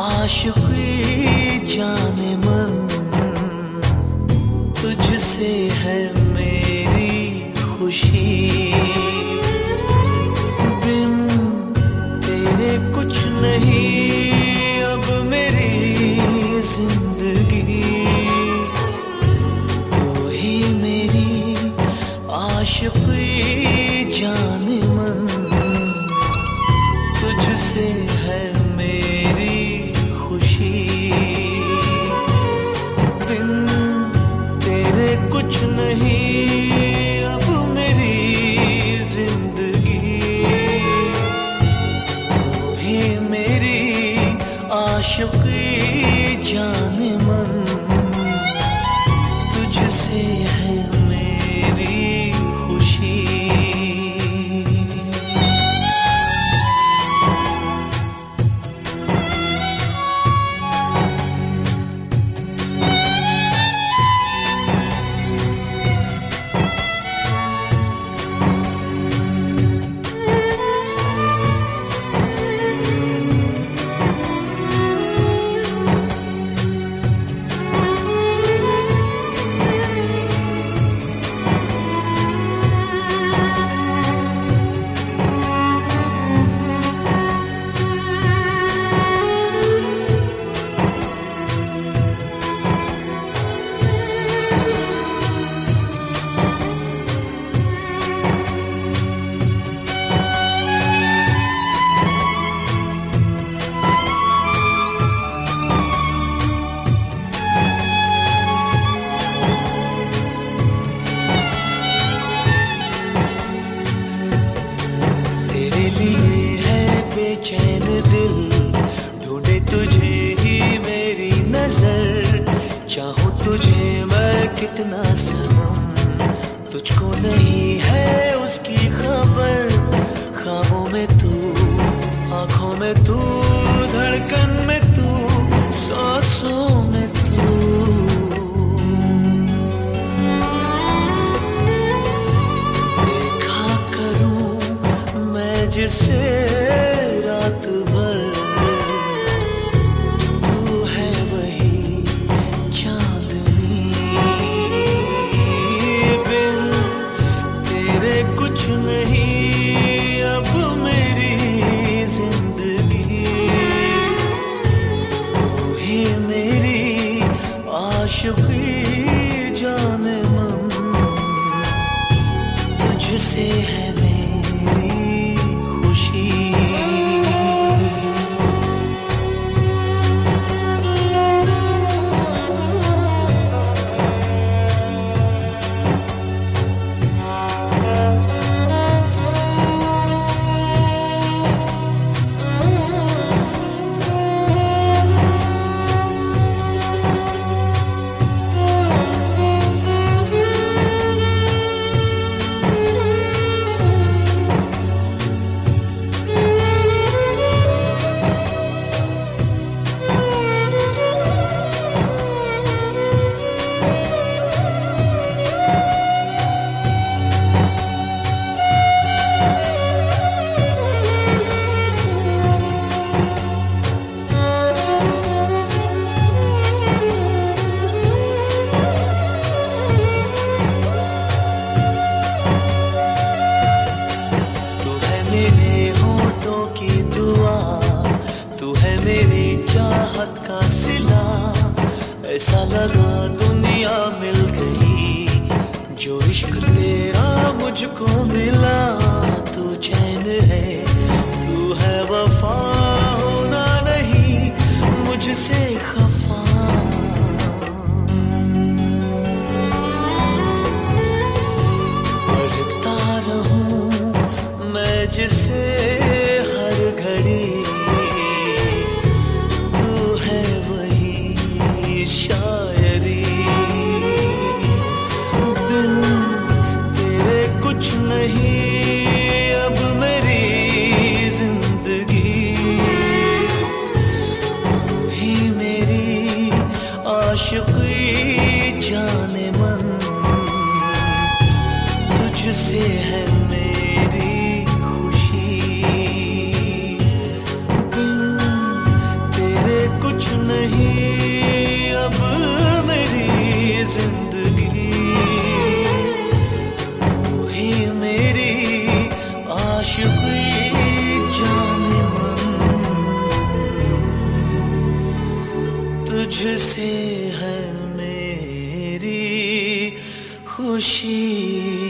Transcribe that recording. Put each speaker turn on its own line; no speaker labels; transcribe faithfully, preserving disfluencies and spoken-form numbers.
आशिकी जाने मन, तुझसे है मेरी खुशी। बिन तेरे कुछ नहीं अब मेरी जिंदगी। तू ही मेरी आशिकी जाने मन, तुझसे है मेरी खुशी। बिन तेरे कुछ नहीं अब मेरी जिंदगी। तू ही मेरी आशिकी जाने मन, तुझसे है मेरी खुशी। चैन दिल ढूंढे तुझे ही मेरी नजर। चाहूं तुझे मैं कितना सनम, तुझको नहीं है उसकी खबर। ख्वाबों में तू, आंखों में तू, धड़कन में तू, सांसों में तू। देखा करूं मैं जिसे रात भर, तू है वही चांदनी। बिन तेरे कुछ नहीं अब मेरी जिंदगी। तू ही मेरी आशिकी जाने मन, तुझसे है मेरी खुशी। चाहत का सिला ऐसा लगा दुनिया मिल गई। जो इश्क तेरा मुझको मिला, तू चैन है, तू है वफा, होना नहीं मुझसे खफा। पढ़ता रहूं मैं जिसे हर घड़ी, शायरी। बिन तेरे कुछ नहीं अब मेरी जिंदगी। तू ही मेरी आशिकी जाने मन, तुझसे है मेरी खुशी। बिन तेरे कुछ नहीं अब मेरी जिंदगी। तू ही मेरी आशिकी जाने मन, तुझसे है मेरी खुशी।